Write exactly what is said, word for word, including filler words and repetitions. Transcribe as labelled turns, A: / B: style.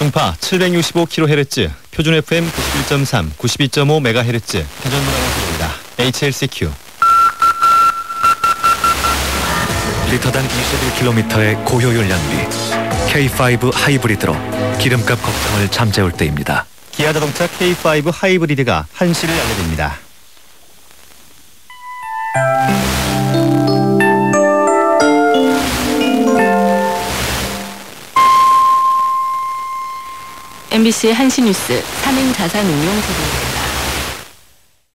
A: 풍파 칠백육십오 킬로헤르츠, 표준 에프엠 구십일 점 삼, 구십이 점 오 메가헤르츠, 대전문화방송입니다. 에이치엘씨큐.
B: 리터당 이십일 킬로미터의 고효율 낭비. 케이 파이브 하이브리드로 기름값 걱정을 잠재울 때입니다.
A: 기아자동차 케이 파이브 하이브리드가 한시를 알려드립니다.
C: 엠비씨 한시뉴스 산행자산운용 소식.